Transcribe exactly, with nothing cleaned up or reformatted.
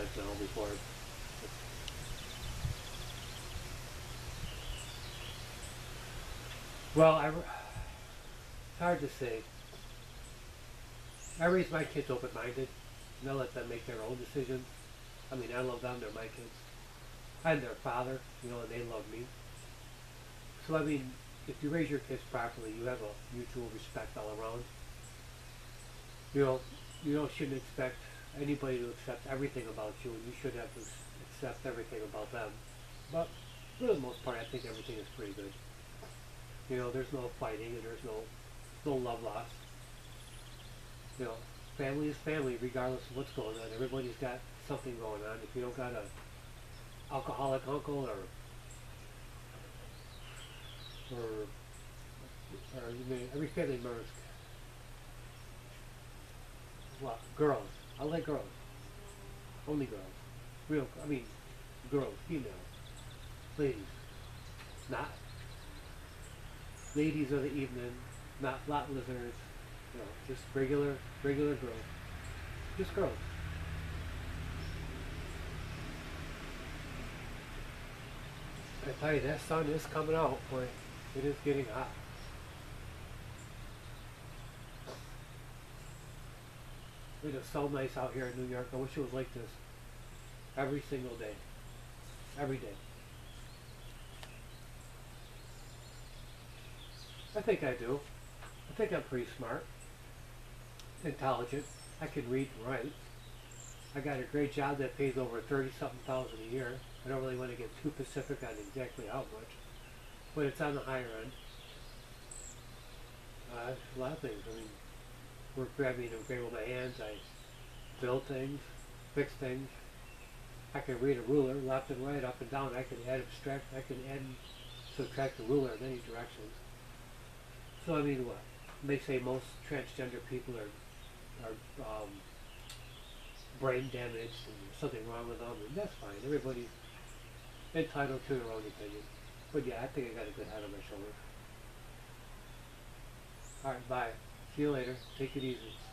parents now before. Well, I, it's hard to say. I raise my kids open-minded, and I let them make their own decisions. I mean, I love them; they're my kids. I'm their father, you know, and they love me. So I mean, if you raise your kids properly, you have a mutual respect all around. You know, you don't shouldn't expect anybody to accept everything about you, and you should have to accept everything about them. But for the most part, I think everything is pretty good. You know, there's no fighting and there's no no love lost. You know, family is family regardless of what's going on. Everybody's got something going on. If you don't got a alcoholic uncle or or or you may, every family member's what girls. I like girls. Only girls. Real. I mean, girls, females, ladies. Not ladies of the evening. Not lot lizards. You know, just regular, regular girls. Just girls. I tell you, that sun is coming out, boy. It is getting hot. It is so nice out here in New York. I wish it was like this every single day. Every day. I think I do. I think I'm pretty smart, intelligent. I can read and write. I got a great job that pays over thirty something thousand a year. I don't really want to get too specific on exactly how much, but it's on the higher end. Uh, a lot of things. I mean, work grabbing and great with my hands. I build things, fix things. I can read a ruler left and right, up and down. I can add, subtract. I can add, and subtract the ruler in any directions. So I mean, what they say most transgender people are are um, brain damaged and there's something wrong with them, and that's fine. Everybody's entitled to their own opinion. But yeah, I think I got a good head on my shoulders. All right, bye. See you later. Take it easy.